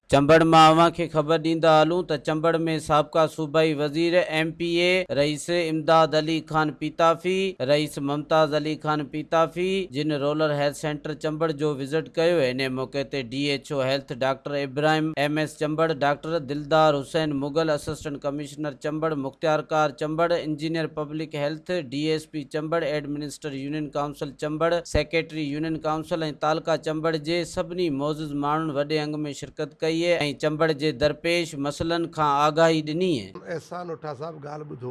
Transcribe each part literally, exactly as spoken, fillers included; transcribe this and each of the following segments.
चंबड़ मां अवां खे ख़बर ॾींदा हलूं त चंबड़ में साबिक़ा सूबाई वज़ीर M P A Rais Imdad Ali Khan Pitafi Rais Mumtaz Ali Khan Pitafi जिन रोलर हेल्थ सेंटर चंबड़ जो विज़िट कयो। इन मौके ते D H O health doctor Ibrahim M S Chambar, doctor Dildar Hussain Mughal, assistant commissioner Chambar मुख्तियार कार Chambar, engineer public health D S P Chambar, administer union council Chambar, secretary union council ऐं तालका चंबड़ जे सभिनी मौजूद माण्हुनि वॾे अंग में शिरकत कई है। चंबड़ जे दरपेश मसलन खां आगाही ॾिनी है। एहसान उठा साहब ॻाल्हि ॿुधो,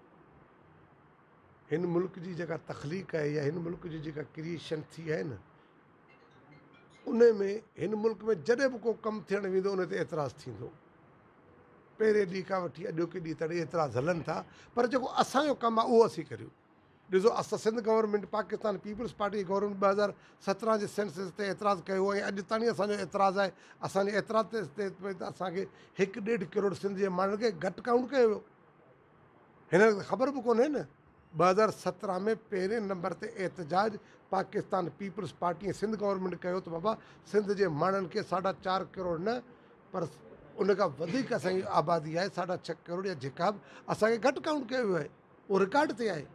हिन मुल्क जी जेका तख़लीक़ है या हिन मुल्क जी जेका क्रिएशन थी है न, उन में हिन मुल्क में जॾहिं बि को कमु थियणु वेंदो उन ते एतिराज़ थींदो। पहिरें ॾींहं खां वठी अॼोके ॾींहं ताईं एतिराज़ हलनि था, पर जेको असांजो कमु आहे उहो असीं करियूं। ॾिसो, असां Sindh government Pakistan Peoples Party government ॿ हज़ार सत्रहं जे सेंसस ते एतिराज़ु कयो ऐं अॼु ताईं असांजो एतिराज़ु आहे। असांजे एतिराज़ ते असांखे हिकु ॾेढ करोड़ सिंध जे माण्हुनि खे घटि काउंट कयो वियो। हिन ख़बर बि कोन्हे न, ॿ हज़ार सत्रहं में पहिरें नंबर ते एहतजाज पाकिस्तान पीपल्स पार्टी ऐं सिंध गवर्नमेंट कयो त बाबा सिंध जे माण्हुनि खे साढा चारि करोड़ न पर उन खां वधीक असांजी आबादी आहे, साढा छह करोड़ या जेका बि असांखे घटि काउंट कयो वियो आहे। उहो रिकॉर्ड ते आहे।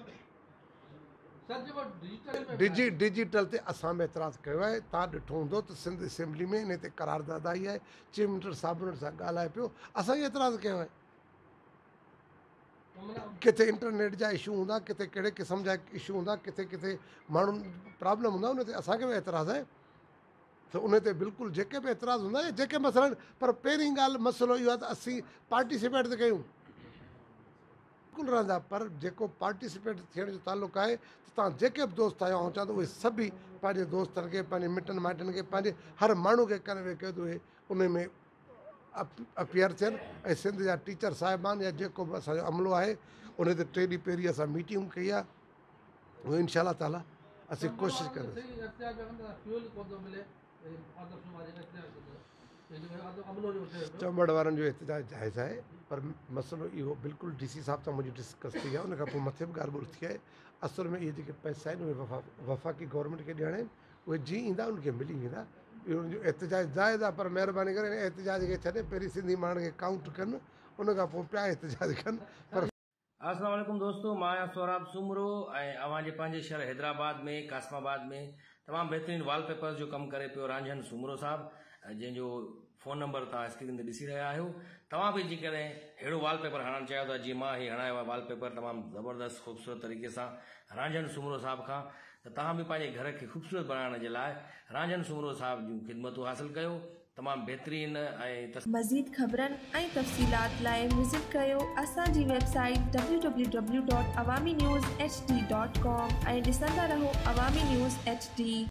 डिजी डिजिटल ते असां में एतिराज़ु कयो आहे। तव्हां ॾिठो हूंदो त सिंध असेंबली में इन ते करारदाद आई आहे, चीफ मिनिस्टर साहिब उन्हनि सां ॻाल्हाए पियो, असांखे एतिराज़ु कयो आहे। किथे इंटरनेट जा इशू हूंदा, किथे कहिड़े क़िस्म जा इशू हूंदा, किथे किथे माण्हुनि प्रॉब्लम हूंदा, उन ते असांखे बि एतिराज़ु आहे। त उन ते बिल्कुलु जेके बि एतिराज़ हूंदा जेके मसइला, पर पहिरीं ॻाल्हि मसइलो इहो आहे त असीं पार्टिसिपेट त कयूं बिल्कुलु रहंदा, पर जेको पार्टिसिपेट थियण जो तालुक़ु आहे त तव्हां जेके बि दोस्त आहियो, ऐं चवां त उहे सभई पंहिंजे दोस्तनि खे, पंहिंजे मिटनि माइटनि खे, पंहिंजे हर माण्हू खे कन्वे कयो त उहे उन में अपियर थियनि। ऐं सिंध जा टीचर साहिबान या जेको बि असांजो अमलो आहे उन ते टे ॾींहं पहिरीं असां मीटिंग कई आहे। उहो इनशा ताला असीं कोशिशि कंदासीं। चंबड़ वारनि जो एहतजाज जाइज़ आहे, पर मसइलो इहो बिल्कुलु डी सी साहिब सां मुंहिंजी डिस्कस थी आहे। उन खां पोइ मथे बि ॻाल्हि ॿोल थी आहे। असल में इहे जेके पैसा आहिनि उहे वफ़ा वफ़ाक़ी गवर्नमेंट खे ॾियणा आहिनि, उहे जीअं ईंदा उनखे मिली वेंदा। इहो उनजो एहतजाज जाइज़ आहे, पर महिरबानी करे हिन एहतजाज खे छॾे पहिरीं सिंधी माण्हुनि खे काउंट कनि, उन खां पोइ पिया एहतजाज कनि। पर अस्सलाम वालेकुम दोस्तों, मां आहियां सोराब सूमरो ऐं अवां जे पंहिंजे शहर हैदराबाद में कासमाबाद में तमामु बहितरीनु वॉलपेपर जो कमु करे पियो रांझन सूमरो साहिबु, जंहिंजो फ़ोन नंबर तव्हां स्क्रीन ते ॾिसी रहिया आहियो। तव्हां बि जेकॾहिं अहिड़ो वॉलपेपर हणणु चाहियो था जीअं मां ही हणायो आहे वॉलपेपर तमामु ज़बरदस्त ख़ूबसूरत तरीक़े सां रांझन सूमरो साहिब खां, त तव्हां बि पंहिंजे घर खे ख़ूबसूरत बणाइण जे लाइ रांझन सूमरो साहिब जूं ख़िदमतूं हासिलु कयो। तमामु बहितरीन ऐं मज़ीद ख़बरनि ऐं तफ़सीलात लाइ विज़िट कयो असांजी website W W W dot Awami news H D dot com ऐं ॾिसंदा रहो अवामी न्यूज़ एच डी।